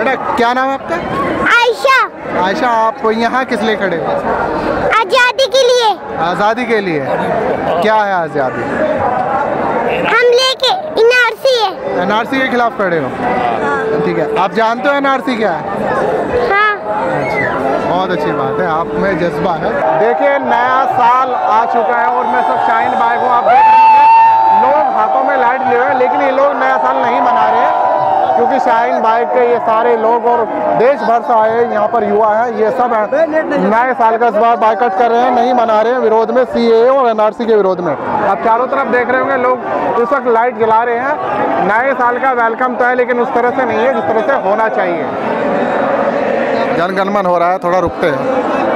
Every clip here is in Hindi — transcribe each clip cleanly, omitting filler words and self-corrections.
बेटा क्या नाम है आपका? आयशा। आयशा, आप यहाँ किस लिए खड़े हो? आज़ादी के लिए। आज़ादी के लिए। क्या है आज़ादी? हम लेके एनआरसी है। एनआरसी के खिलाफ खड़े हो? ठीक है, आप जानते हो एनआरसी क्या है? हाँ। बहुत अच्छी बात है, आप में जज्बा है। देखिए नया साल आ चुका है और मैं सब शाहीन बाइक हूँ। आप देख रहे हैं लोग हाथों में लाइट लिए हुए हैं, लेकिन ये लोग नया साल नहीं मना रहे हैं क्योंकि शाहीन बाइक के ये सारे लोग और देश भर से आए यहाँ पर युवा हैं, ये सब नए साल का इस बार बाइकआउट कर रहे हैं, नहीं मना रहे हैं, विरोध में सीएए और एनआरसी के विरोध में। आप चारों तरफ देख रहे होंगे लोग इस वक्त लाइट जला रहे हैं। नए साल का वेलकम तो है लेकिन उस तरह से नहीं है जिस तरह से होना चाहिए। जनगणमन हो रहा है, थोड़ा रुकते हैं।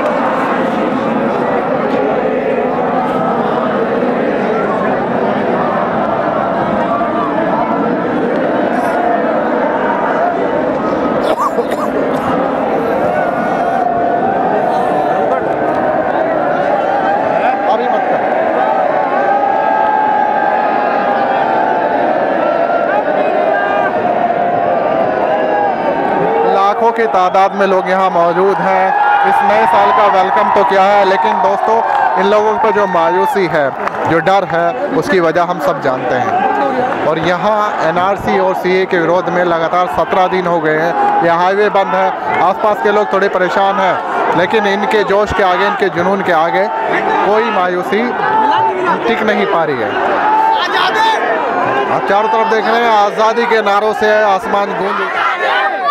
अभी मत कर। लाखों की तादाद में लोग यहाँ मौजूद हैं। इस नए साल का वेलकम तो क्या है, लेकिन दोस्तों इन लोगों पर जो मायूसी है, जो डर है, उसकी वजह हम सब जानते हैं। और यहाँ एनआरसी और सीए के विरोध में लगातार 17 दिन हो गए हैं। यह हाईवे बंद है, आसपास के लोग थोड़े परेशान हैं, लेकिन इनके जोश के आगे, इनके जुनून के आगे कोई मायूसी टिक नहीं पा रही है। आप चारों तरफ देख रहे हैं आज़ादी के नारों से आसमान गूंज